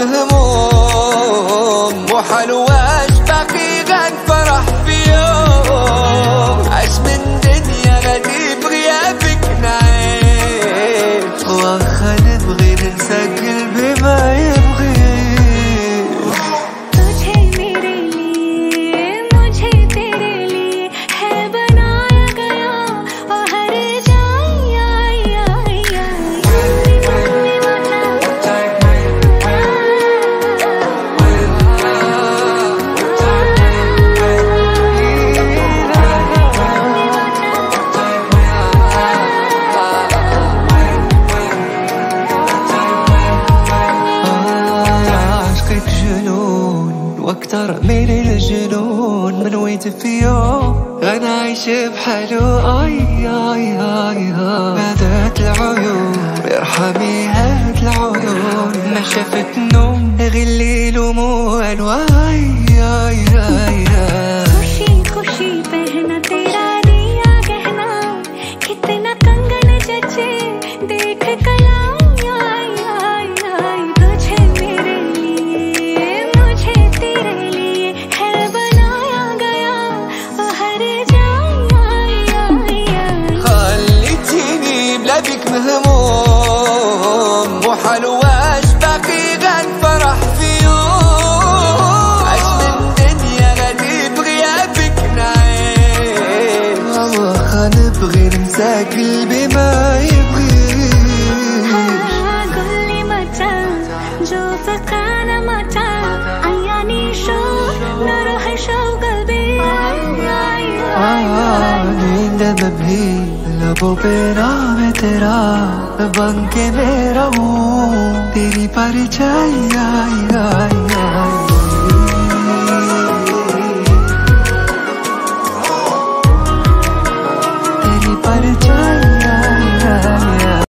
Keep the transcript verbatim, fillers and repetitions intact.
مهموم مو حلوة باقي غن فرح في يوم عش من دنيا غادي بغيابك نعيش واخا نبغي ننسى قلبي ما يبغي واكتر من الجنون من ويت في يوم غنعيش بحلو اي اي اي هادت العيون ارحمي هاد العيون ما شافت نوم غير الليل وموال واي اي اي खुशी खुशी पहना तेरा दिया गहना कितना कंगन जचे देख कला بك مهموم مو حلوة باقي غن فرح في يوم عش من دنيا غادي بغيابك نعيش واخا نبغي ننسى قلبي ما يبغيش قولي متى نشوفك انا متى عياني شو نروح شو قلبي नींद में भी लबों पे नाम है तेरा बन के मैं रहूं तेरी परछाई आई आई आई